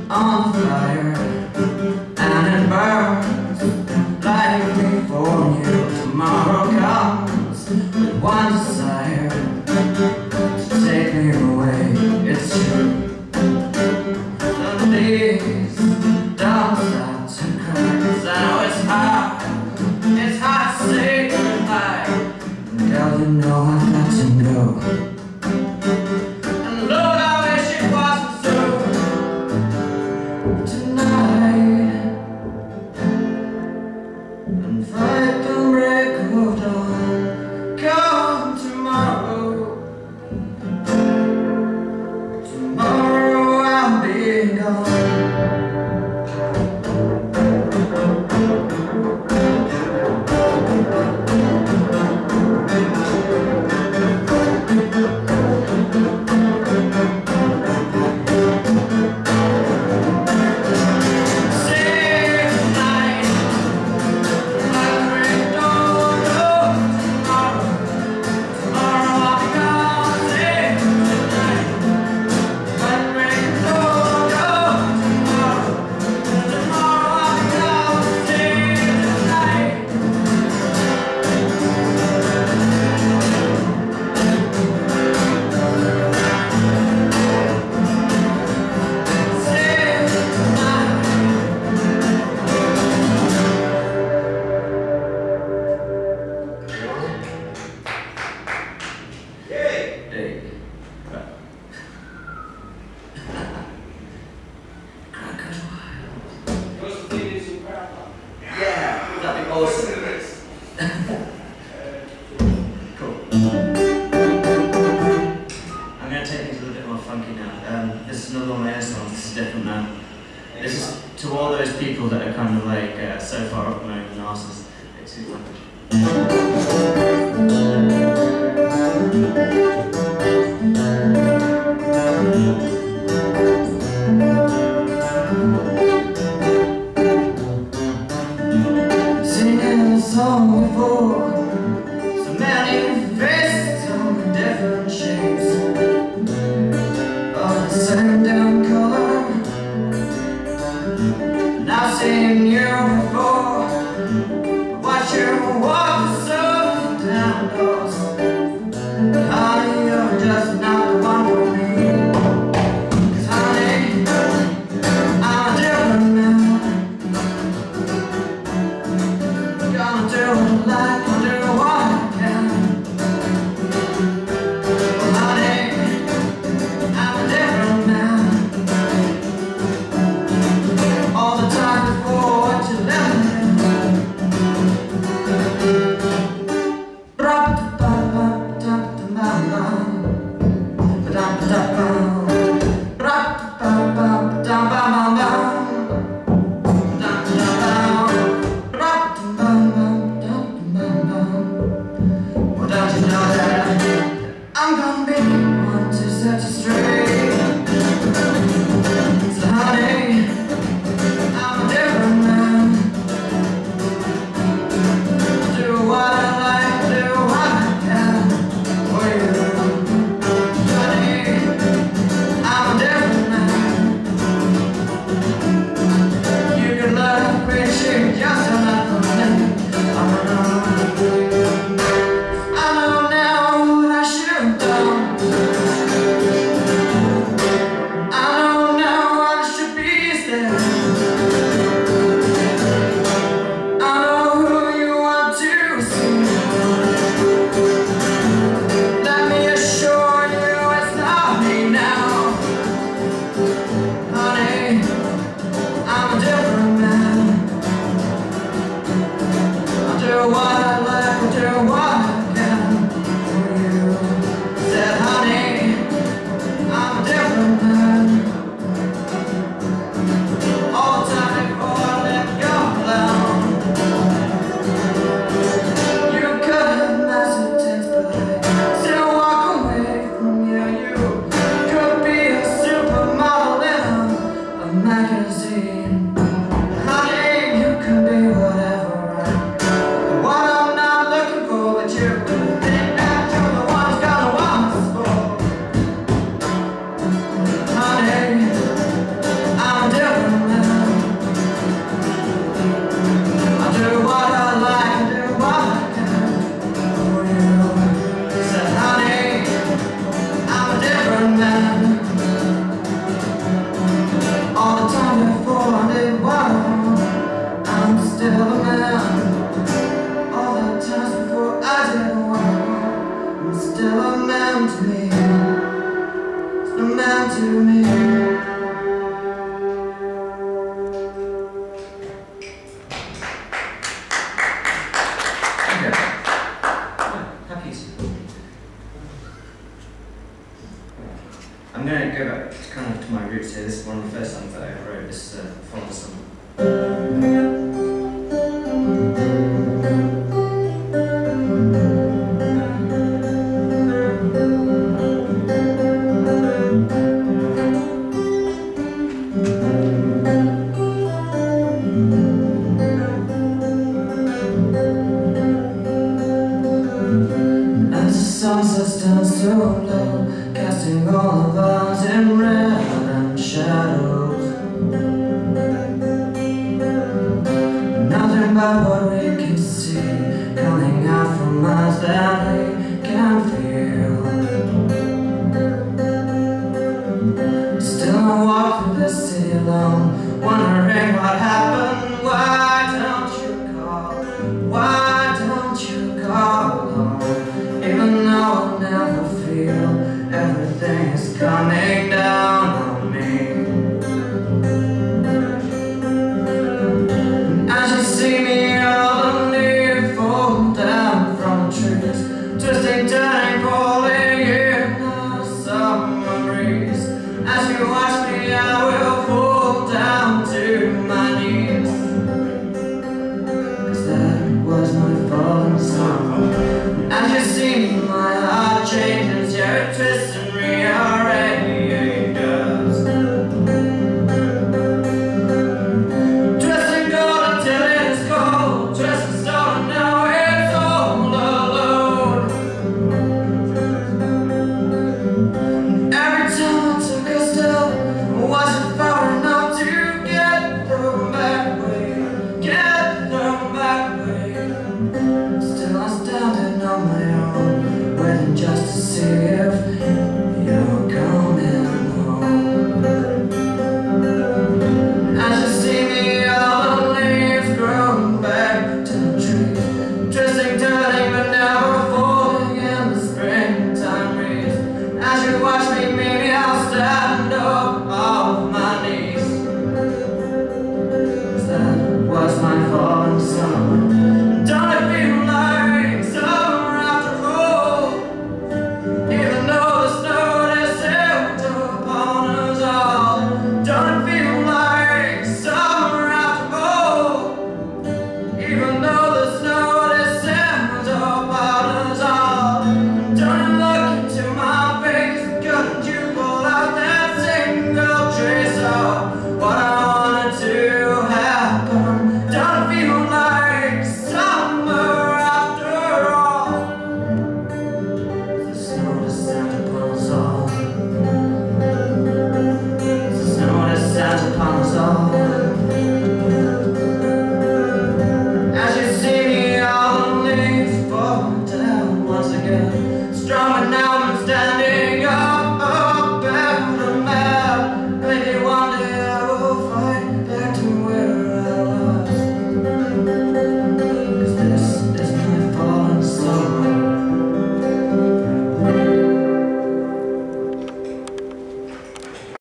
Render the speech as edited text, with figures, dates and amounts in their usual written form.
on fire, and it burns like California. Tomorrow comes with one desire to take me away. It's true. The days don't stop to cry, 'cause I know it's hard to say goodbye. Girl, you know I've got to go. And Lord, I wish it wasn't so. Tonight, and fight the break of dawn. Come tomorrow. Tomorrow I'll be gone. Yeah, that'd be awesome. Cool. I'm going to take things a little bit more funky now. This is another one of my own songs. This is different now. This is to all those people that are kind of like so far up my own arses. It's too funky. Song before, so many faces on different shapes of the same damn color. And I've seen you before, watch you walk the sun down doors. But honey, you're just not the one for me. 'Cause honey, I'm a different man. Gonna do it like I do what I can. Well, honey, I'm a different man. All the time before what you let me I'm gonna be one to set you straight. So honey, I'm a different man. Do what I like, do what I can for you. Honey, I'm a different man. You can love, appreciate just enough for me. I'm song that I wrote. This is a funk song. As the sunset stands so low, casting all of us in red and shadows, nothing but what